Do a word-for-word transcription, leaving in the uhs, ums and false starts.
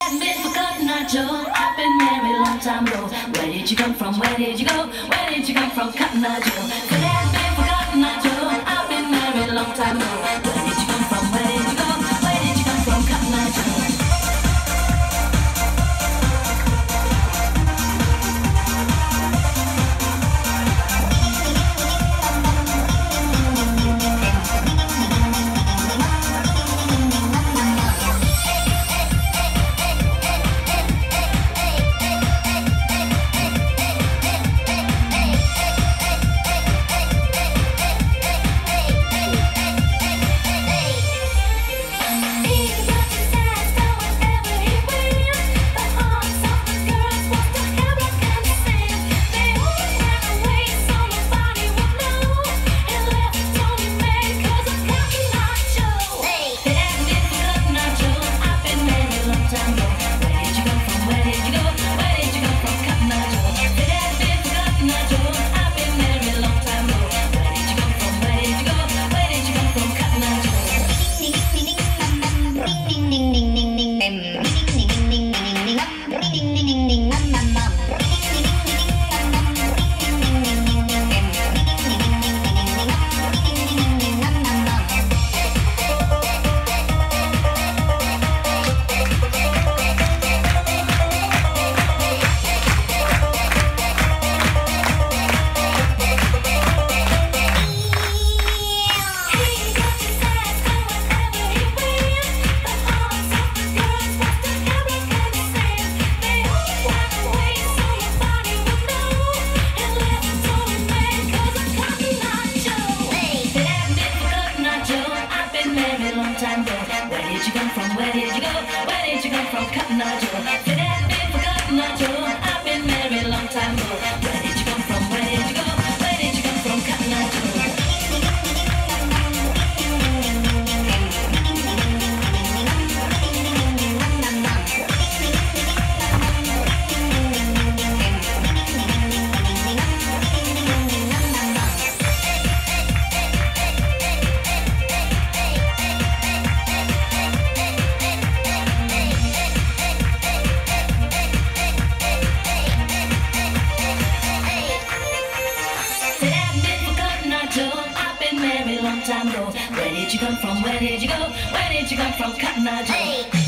hadn't been forgotten, I Joe. I've been married a long time ago. Where did you come from? Where did you go? Where did you come from, Cotton Eye Joe? If it hadn't been forgotten, I Joe. I've been married a long time ago. Where did you come from? Where did you go? Where did you come from, Cotton Eye Joe? Where did you come from? Where did you go? Where did you come from, Cotton Eye Joe? If it hadn't been for Cotton Eye Joe, I've been married a long time ago. Where did you come from? Where did you go? Where did you come from, Cotton Eye Joe? Long time ago. Where did you come from? Where did you go? Where did you come from, Cotton Eye Joe?